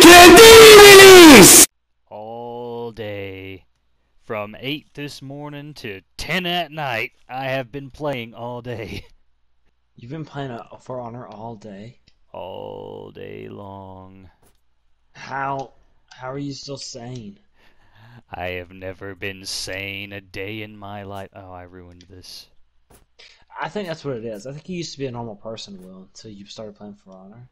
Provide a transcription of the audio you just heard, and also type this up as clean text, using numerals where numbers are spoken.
candy release! All day. From 8 this morning to 10 at night, I have been playing all day. You've been playing For Honor all day? All day long. How are you still sane? I have never been sane a day in my life. Oh, I ruined this. I think that's what it is. I think you used to be a normal person, Will, until you started playing For Honor.